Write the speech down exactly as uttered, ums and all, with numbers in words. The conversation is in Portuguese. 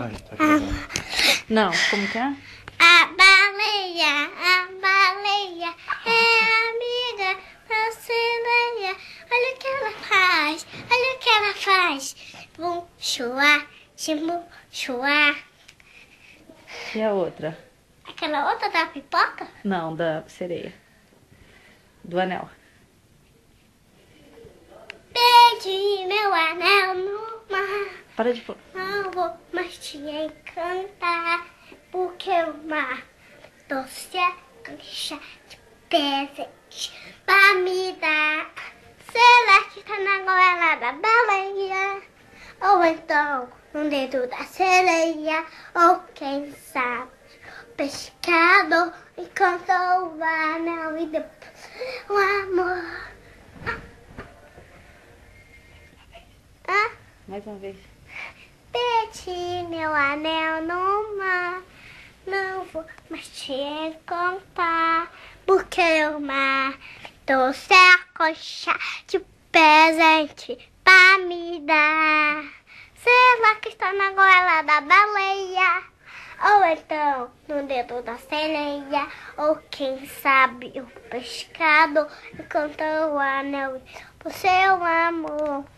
Ai, tá gravando. Não, como que é? A baleia, a baleia é amiga da sereia. Olha o que ela faz, olha o que ela faz. Bum, chua, chimu, chua. E a outra? Aquela outra da pipoca? Não, da sereia. Do anel. Perdi meu anel no mar. Para de pôr. Não vou mais te encantar, porque o mar doce é cancha de presente pra me dar. Será que tá na goela da baleia? Ou então no dedo da sereia? Ou quem sabe o pescador encantou o anel e depois o amor. Ah? Mais uma vez. Perdi meu anel no mar, não vou mais te encontrar, porque o mar trouxe a concha de presente pra me dar. Será que está na goela da baleia? Ou então no dedo da sereia? Ou quem sabe o pescado encantou o anel pro seu amor.